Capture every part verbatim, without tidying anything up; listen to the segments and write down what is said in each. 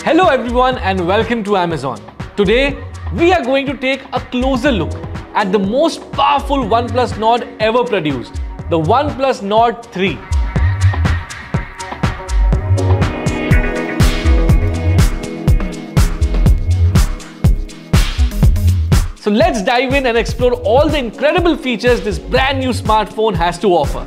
Hello everyone and welcome to Amazon. Today, we are going to take a closer look at the most powerful OnePlus Nord ever produced, the OnePlus Nord three. So let's dive in and explore all the incredible features this brand new smartphone has to offer.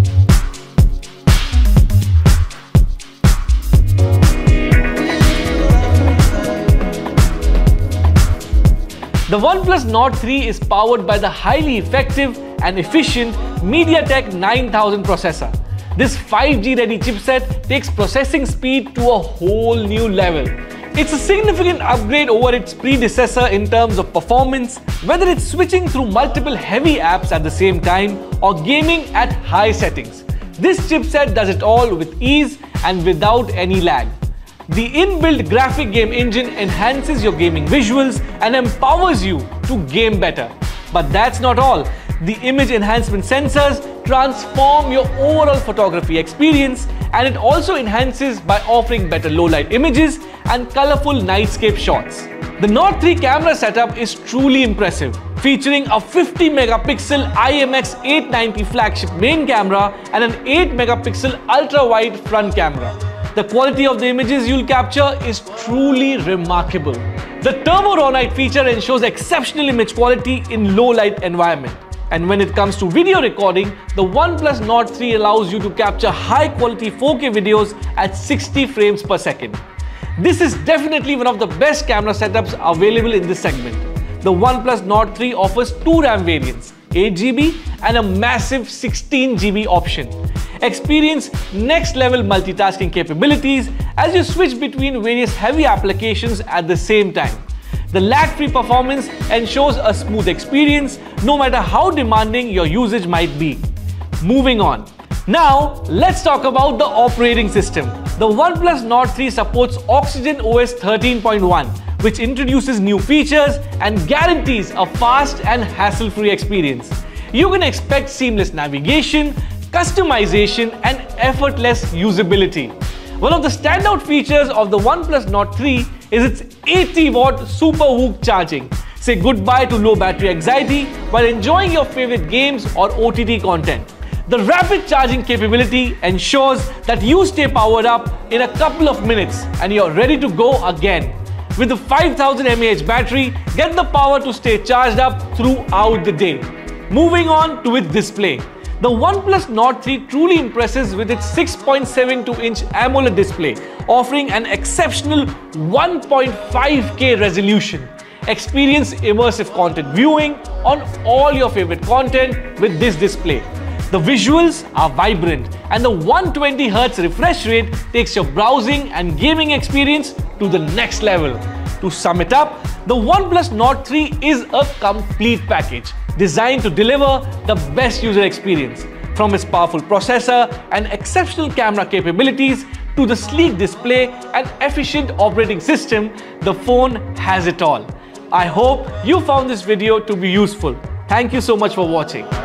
The OnePlus Nord three is powered by the highly effective and efficient MediaTek nine thousand processor. This five G ready chipset takes processing speed to a whole new level. It's a significant upgrade over its predecessor in terms of performance, whether it's switching through multiple heavy apps at the same time or gaming at high settings. This chipset does it all with ease and without any lag. The inbuilt graphic game engine enhances your gaming visuals and empowers you to game better. But that's not all. The image enhancement sensors transform your overall photography experience, and it also enhances by offering better low-light images and colorful nightscape shots. The Nord three camera setup is truly impressive, featuring a fifty megapixel I M X eight ninety flagship main camera and an eight megapixel ultra-wide front camera. The quality of the images you'll capture is truly remarkable. The Turbo Raw Night feature ensures exceptional image quality in low-light environment. And when it comes to video recording, the OnePlus Nord three allows you to capture high-quality four K videos at sixty frames per second. This is definitely one of the best camera setups available in this segment. The OnePlus Nord three offers two RAM variants, eight G B and a massive sixteen G B option. Experience next-level multitasking capabilities as you switch between various heavy applications at the same time. The lag-free performance ensures a smooth experience no matter how demanding your usage might be. Moving on. Now, let's talk about the operating system. The OnePlus Nord three supports Oxygen O S thirteen point one, which introduces new features and guarantees a fast and hassle-free experience. You can expect seamless navigation, customization and effortless usability. One of the standout features of the OnePlus Nord three is its eighty watt Super Whoop charging. Say goodbye to low battery anxiety while enjoying your favorite games or O T T content. The rapid charging capability ensures that you stay powered up in a couple of minutes and you're ready to go again. With the five thousand milliamp hour battery, get the power to stay charged up throughout the day. Moving on to its display. The OnePlus Nord three truly impresses with its six point seven two inch AMOLED display, offering an exceptional one point five K resolution. Experience immersive content viewing on all your favorite content with this display. The visuals are vibrant and the one hundred twenty hertz refresh rate takes your browsing and gaming experience to the next level. To sum it up, the OnePlus Nord three is a complete package designed to deliver the best user experience. From its powerful processor and exceptional camera capabilities to the sleek display and efficient operating system, the phone has it all. I hope you found this video to be useful. Thank you so much for watching.